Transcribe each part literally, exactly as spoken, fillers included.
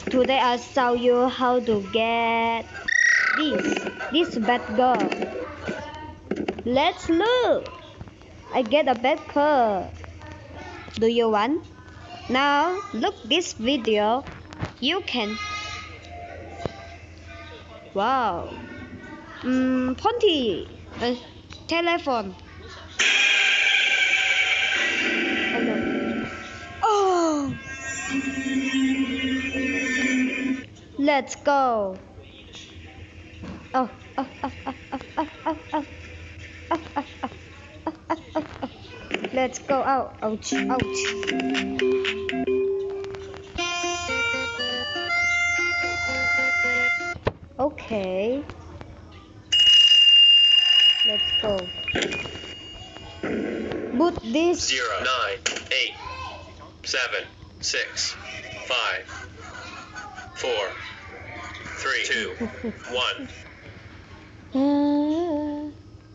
Today I show you how to get this, this bad girl. Let's look. I get a bad girl. Do you want? Now look this video. You can. Wow. Um, Ponty. Uh, telephone. Oh no. Oh. Let's go. Oh, oh, oh, oh, oh, oh, oh, oh. Oh, oh, oh, oh, oh, oh, oh. Let's go out. Ouch, ouch. Okay. Let's go. Put this. Zero, nine, eight, seven, six, five, four, three, two, one. Uh,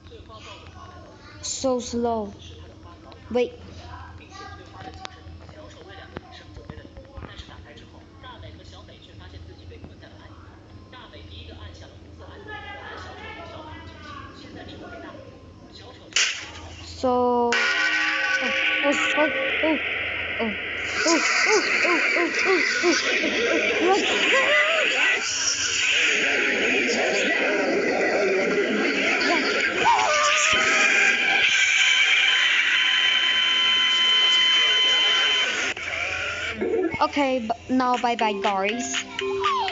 so slow. Wait. So. Oh, oh, oh, oh, oh, oh, oh, oh, oh, oh, oh, oh. Okay, now bye bye, guys.